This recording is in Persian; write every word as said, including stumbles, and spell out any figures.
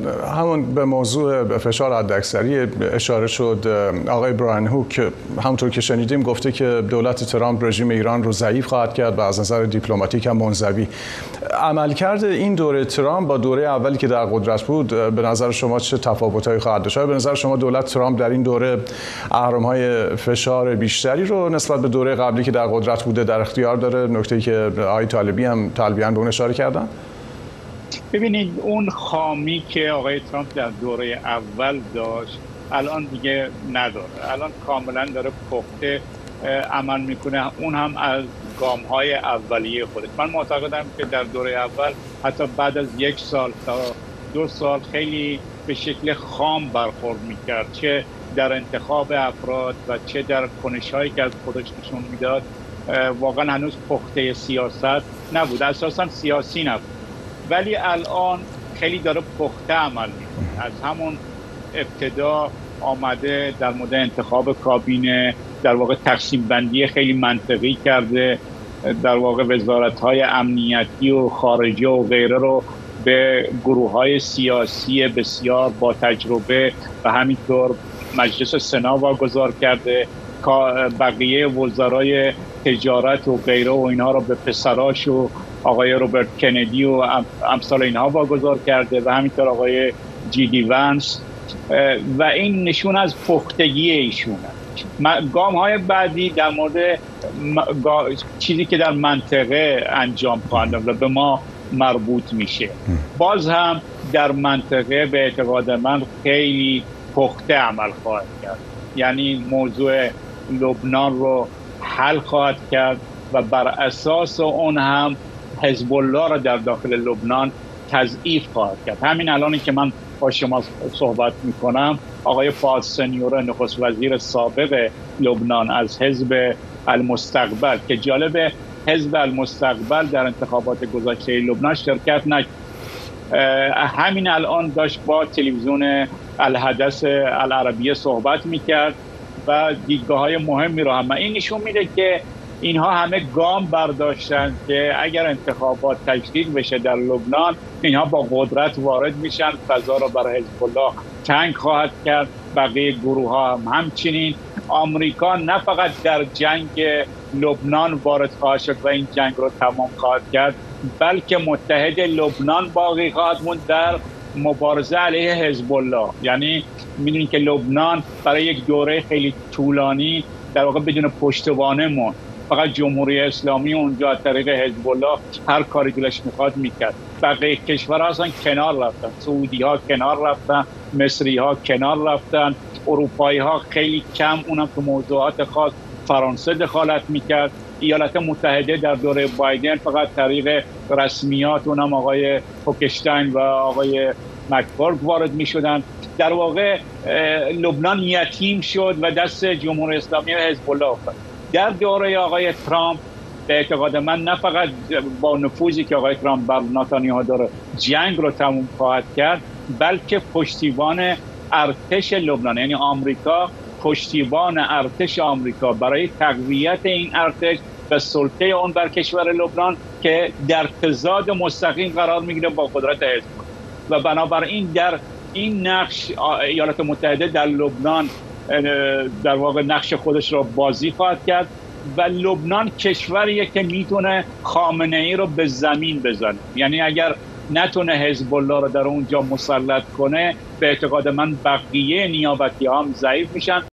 همون به موضوع فشار حداکثری اشاره شد. آقای برایان هوک همونطور که شنیدیم گفته که دولت ترامپ رژیم ایران رو ضعیف خواهد کرد و از نظر دیپلماتیک هم منزوی. عملکرد این دوره ترامپ با دوره اولی که در قدرت بود به نظر شما چه تفاوت‌هایی خواهد داشت؟ به نظر شما دولت ترامپ در این دوره اهرم‌های فشار بیشتری رو نسبت به دوره قبلی که در قدرت بوده در اختیار داره؟ نکته‌ای که آقای طالبی هم طالبیان به اون اشاره کردن. ببینید اون خامی که آقای ترامپ در دوره اول داشت الان دیگه نداره. الان کاملا داره پخته عمل میکنه، اون هم از گام‌های اولیه خودش. من معتقدم که در دوره اول حتی بعد از یک سال تا دو سال خیلی به شکل خام برخورد میکرد، چه در انتخاب افراد و چه در کنش‌هایی که از خودش نشون میداد. واقعا هنوز پخته سیاست نبود، اساسا سیاسی نبود، ولی الان خیلی داره پخته عمل میکنه. از همون ابتدا آمده در مورد انتخاب کابینه در واقع تقسیم بندی خیلی منطقی کرده، در واقع وزارت‌های امنیتی و خارجه و غیره رو به گروه‌های سیاسی بسیار با تجربه و همینطور مجلس سنا واگذار کرده. بقیه وزرای تجارت و غیره و اینها رو به پسراش و آقای روبرت کندی و امثال اینها واگذار کرده و همینطور آقای جی دی ونس، و این نشون از پختگی ایشونه. گام های بعدی در مورد چیزی که در منطقه انجام خواهند و به ما مربوط میشه، باز هم در منطقه به اعتقاد من خیلی پخته عمل خواهد کرد. یعنی موضوع لبنان رو حل خواهد کرد و بر اساس اون هم حزب الله را در داخل لبنان تضعیف خواهد کرد. همین الانی که من با شما صحبت میکنم آقای فؤاد سنیور نخست وزیر سابق لبنان از حزب المستقبل، که جالب حزب المستقبل در انتخابات گذشته لبنان شرکت نکرد، همین الان داشت با تلویزیون الحدث العربیه صحبت میکرد و دیدگاه های مهمی رو هم. این نشون میده که اینها همه گام برداشتن که اگر انتخابات تجدید بشه در لبنان اینها با قدرت وارد میشن، فضا رو برای حزب الله تنگ خواهد کرد. بقیه گروه ها هم همچنین. آمریکا نه فقط در جنگ لبنان وارد خواهد شد و این جنگ رو تمام خواهد کرد، بلکه متحد لبنان باقی خواهد موند در مبارزه علیه حزب الله. یعنی میدونید که لبنان برای یک دوره خیلی طولانی در واقع بدون پشتوانه موند، فقط جمهوری اسلامی اونجا از طریق حزب الله هر کاری دلش میخواد میکرد. بقیه کشورها اصلا کنار رفتن، سعودی ها کنار رفتن، مصری ها کنار رفتن، اروپایی ها خیلی کم، اونم تو موضوعات خاص فرانسه دخالت میکرد. ایالات متحده در دوره بایدن فقط طریق رسمیات اونم آقای هوکشتاین و آقای مکبورگ وارد میشدن. در واقع لبنان یتیم شد و دست جمهوری اسلامی و حزب الله افتاد. در دوره آقای ترامپ به اعتقاد من نه فقط با نفوذی که آقای ترامپ بر نتانیاهو داره جنگ رو تموم خواهد کرد، بلکه پشتیبان ارتش لبنان، یعنی آمریکا پشتیبان ارتش آمریکا برای تقویت این ارتش و سلطه اون بر کشور لبنان که در تضاد مستقیم قرار میگیره با قدرت حزب الله. و بنابراین در این نقش ایالات متحده در لبنان در واقع نقش خودش را بازی خواهد کرد و لبنان کشوریه که میتونه خامنه ای رو به زمین بزنه. یعنی اگر نتونه حزب الله رو در اونجا مسلط کنه، به اعتقاد من بقیه نیابتی هم ضعیف میشن.